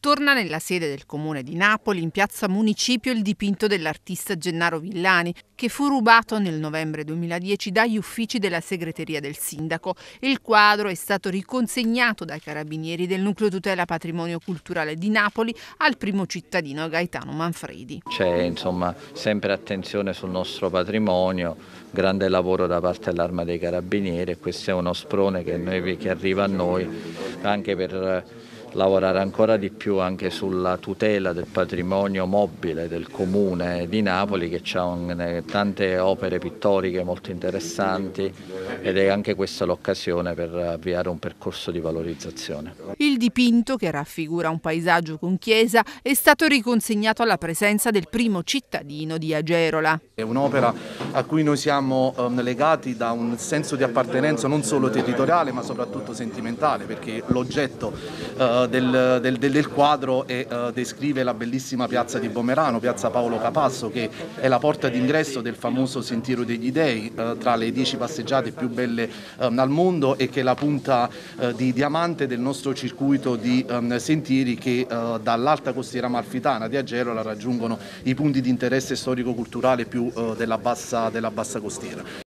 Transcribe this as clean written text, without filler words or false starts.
Torna nella sede del Comune di Napoli, in piazza Municipio, il dipinto dell'artista Gennaro Villani, che fu rubato nel novembre 2010 dagli uffici della segreteria del sindaco. Il quadro è stato riconsegnato dai carabinieri del Nucleo Tutela Patrimonio Culturale di Napoli al primo cittadino Gaetano Manfredi. C'è sempre attenzione sul nostro patrimonio, grande lavoro da parte dell'Arma dei Carabinieri, e questo è uno sprone che arriva a noi anche per lavorare ancora di più anche sulla tutela del patrimonio mobile del Comune di Napoli, che ha tante opere pittoriche molto interessanti, ed è anche questa l'occasione per avviare un percorso di valorizzazione. Il dipinto, che raffigura un paesaggio con chiesa, è stato riconsegnato alla presenza del primo cittadino di Agerola. È un'opera a cui noi siamo legati da un senso di appartenenza non solo territoriale ma soprattutto sentimentale, perché l'oggetto del quadro descrive la bellissima piazza di Bomerano, piazza Paolo Capasso, che è la porta d'ingresso del famoso Sentiero degli Dei, tra le 10 passeggiate più belle al mondo, e che è la punta di diamante del nostro circuito di sentieri che dall'alta costiera amalfitana di Agerola raggiungono i punti di interesse storico-culturale più della bassa costiera.